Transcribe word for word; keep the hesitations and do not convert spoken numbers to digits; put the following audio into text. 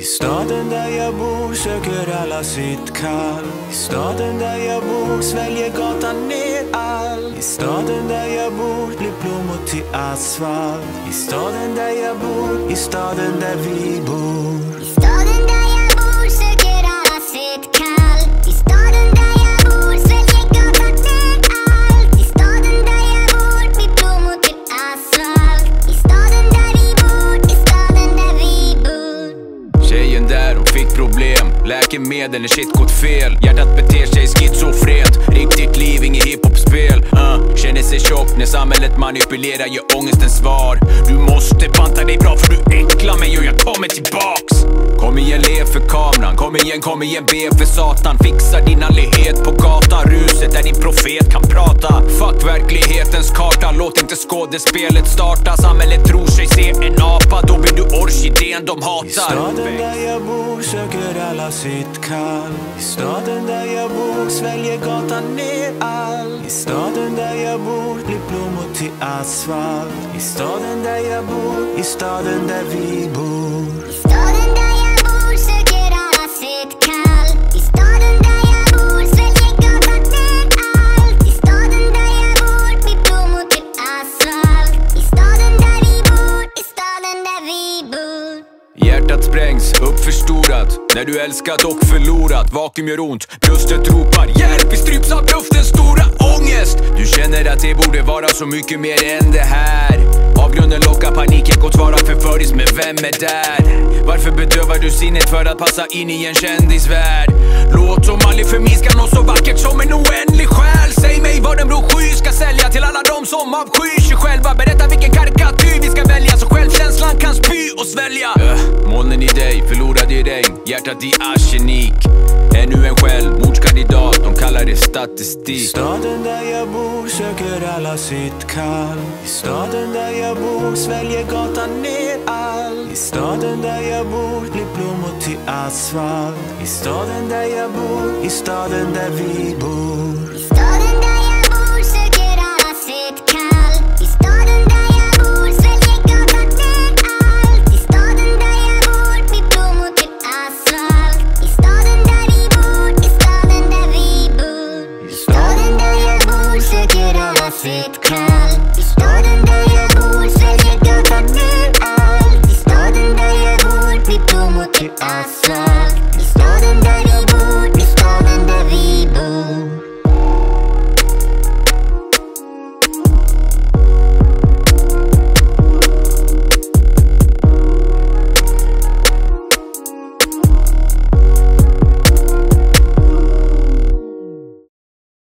staden där jag bor söker alla sitt kall. I staden där jag bor sväljer gatan ner all. I staden där jag bor blir blommor till asfalt. I staden där jag bor, i staden där vi bor. I staden där jag bor söker alla sitt kall. I staden där jag bor sväljer gatan ner allt. I staden där jag bor blir blommor till asfalt. I staden där vi bor, i staden där vi bor. Tjejen där, hon fick problem. Läkemedel när shit gått fel. Hjärtat beter sig schizofrent. Riktigt liv, inget hiphop-spel. uh, Känner sig tjock när samhället manipulerar, gör ångesten svar. Du måste banta dig bra för du äcklar mig och jag kommer tillbaks. Kom igen, lev för kameran. Kom igen, kom igen, be för satan. Fixa din andlighet på gatan. Ruset där din profet kan prata. Fuck verklighetens karta. Låt inte skådespelet starta. Samhället tror sig se en apa. Då blir du orkidén de hatar. I staden där jag bor söker alla sitt kall. I staden där jag bor sväljer gatan ner all. I staden där jag bor blir blommor till asfalt. I staden där jag bor, i staden där vi bor. I staden där jag bor söker alla sitt kall. I staden där jag bor sväljer gatan ner allt. I staden där jag bor blir blommor till asfalt. I staden där vi bor, i staden där vi bor. Hjärtat sprängs, uppförstorat. När du älskat och förlorat. Vakuum gör ont, bröstet ropar hjälp, vi stryps av luftens stora ångest. Du känner att det borde vara så mycket mer än det här. Avgrunden lockar paniken, gott vara förföris, men vem är där? Varför bedövar du sinnet för att passa in i en kändisvärld? Låt som aldrig förminska något så vackert som en oändlig själ. Säg mig vad en broschyr ska sälja till alla de som avskyr sig själva. Berätta vilken karikatyr vi ska välja så självkänslan kan spy och svälja. uh, Molnen i dig, förlorad i regn. Hjärtat i arsenik. Ännu en självmordskandidat, de kallar det statistik. I staden där jag bor söker alla sitt kall. I staden där jag bor sväljer gatan ner all. I staden där jag bor blir blommor till asfalt. I staden där jag bor, i staden där vi bor. I staden